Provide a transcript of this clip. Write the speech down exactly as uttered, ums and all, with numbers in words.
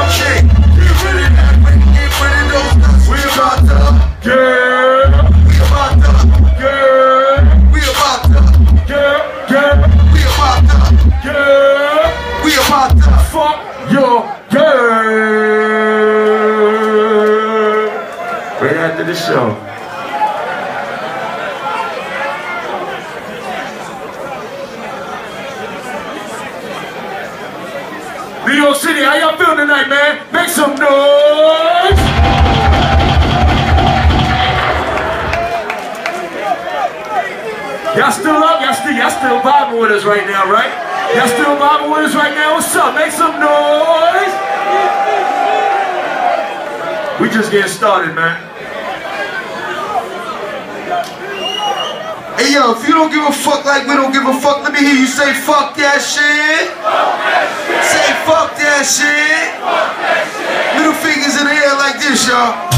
Okay, get rid of that weight, get rid of those nuts. We about to, girl. We about to, girl. We about to, girl, girl. We about to, girl. We about to fuck your girl. Right after the show. New York City, how y'all feeling tonight, man? Make some noise! Y'all still up? Y'all still, y'all still vibing with us right now, right? Y'all still vibing with us right now? What's up? Make some noise! We just getting started, man. Hey yo, if you don't give a fuck like we don't give a fuck, let me hear you say fuck that shit. Fuck that shit. Say fuck that shit. Fuck that shit. Middle fingers in the air like this, y'all.